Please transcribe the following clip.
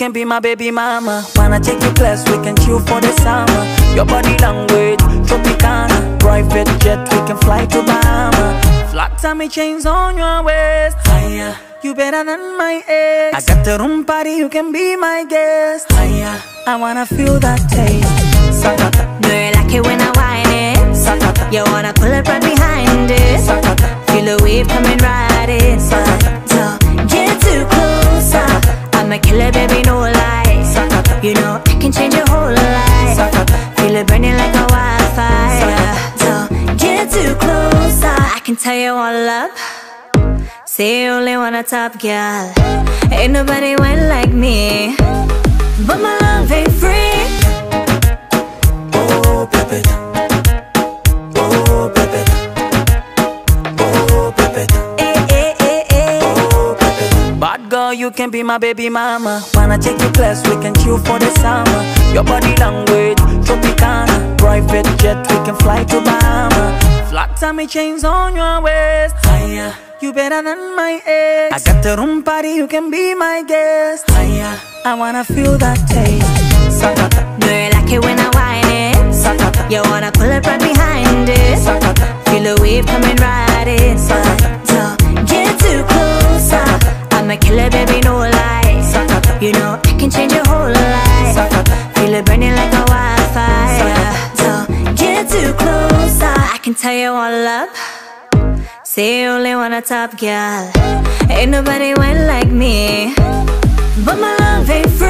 can be my baby mama. Wanna take you class, we can chill for the summer. Your body language, Tropicana. Private jet, we can fly to Bahama. Flat tummy chains on your waist. Higher, you better than my ex. I got the room party, you can be my guest. Higher, I wanna feel that taste. Sakata, do you like it when I whine it? Sakata, you wanna pull up right behind it? Sakata, feel the wave coming right inside. So get too close, I'm a killer, baby, no lie. Sakata, you know I can change your whole life. Sakata, feel it burning like a wildfire. So get too close, I can tell you all up. Say you only want a top girl. Ain't nobody went like me, but my love ain't free. Oh, Pepeta. Oh, Pepeta. Oh, Pepeta. Oh, Pepeta. Bad girl, you can be my baby mama. Wanna take you class, we can chill for the summer. Your body language, Tropicana. Private jet, we can fly to Bahama. Flat tummy chains on your waist. Higher, you better than my ex. I got the room party, you can be my guest. Higher, I wanna feel that taste. Sakata, do you like it when I whine it? Sakata, you wanna pull up right behind it? Sakata, feel the wave coming right inside. So get too close, I'm a killer, baby, no lie. Sakata, you know I can change your whole life. Sakata, feel it burning like a wildfire. So get too close, I can tell you all up. Say you only want a top girl. Ain't nobody went like me, but my love ain't free.